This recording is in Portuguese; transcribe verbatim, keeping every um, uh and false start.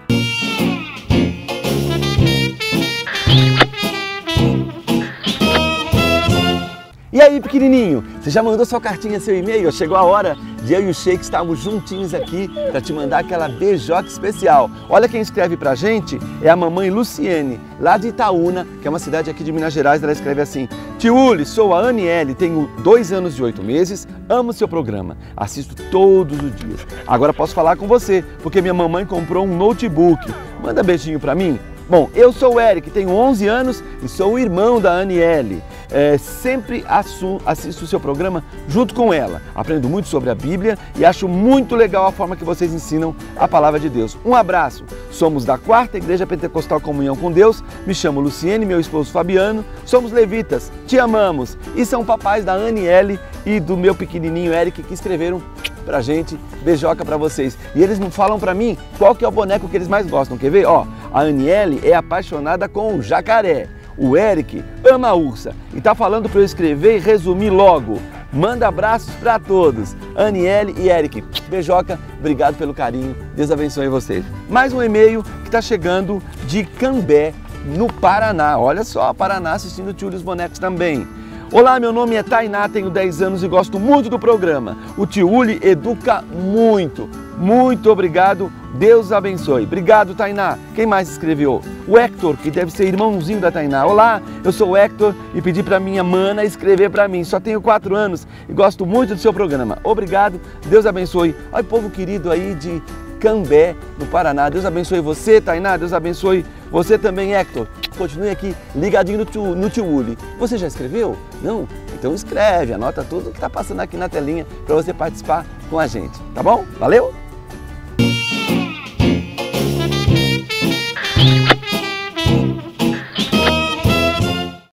E aí, pequenininho, você já mandou sua cartinha, seu e-mail? Chegou a hora de eu e o Sheik estarmos juntinhos aqui para te mandar aquela beijoca especial. Olha quem escreve pra gente, é a mamãe Luciene, lá de Itaúna, que é uma cidade aqui de Minas Gerais. Ela escreve assim: Tio Uli, sou a Aniele, tenho dois anos e oito meses, amo seu programa, assisto todos os dias. Agora posso falar com você, porque minha mamãe comprou um notebook. Manda beijinho pra mim. Bom, eu sou o Eric, tenho onze anos e sou o irmão da Aniele. É, sempre assisto o seu programa junto com ela. Aprendo muito sobre a Bíblia e acho muito legal a forma que vocês ensinam a palavra de Deus. Um abraço. Somos da Quarta Igreja Pentecostal Comunhão com Deus. Me chamo Luciene, meu esposo Fabiano. Somos levitas, te amamos. E são papais da Aniele e do meu pequenininho Eric, que escreveram pra gente, beijoca pra vocês. E eles não falam pra mim qual que é o boneco que eles mais gostam. Quer ver? Ó, a Aniele é apaixonada com o jacaré. O Eric ama a ursa e tá falando para eu escrever e resumir logo. Manda abraços para todos. Aniele e Eric, beijoca, obrigado pelo carinho, Deus abençoe vocês. Mais um e-mail que está chegando de Cambé, no Paraná. Olha só, Paraná assistindo o Tio Uli e os Bonecos também. Olá, meu nome é Tainá, tenho dez anos e gosto muito do programa. O Tio Uli educa muito. Muito obrigado, Deus abençoe. Obrigado, Tainá. Quem mais escreveu? O Hector, que deve ser irmãozinho da Tainá. Olá, eu sou o Hector e pedi para minha mana escrever para mim. Só tenho quatro anos e gosto muito do seu programa. Obrigado, Deus abençoe. Olha, povo querido aí de Cambé, no Paraná. Deus abençoe você, Tainá. Deus abençoe você também, Hector. Continue aqui ligadinho no Tio, no Tio Uli. Você já escreveu? Não? Então escreve, anota tudo que está passando aqui na telinha para você participar com a gente. Tá bom? Valeu?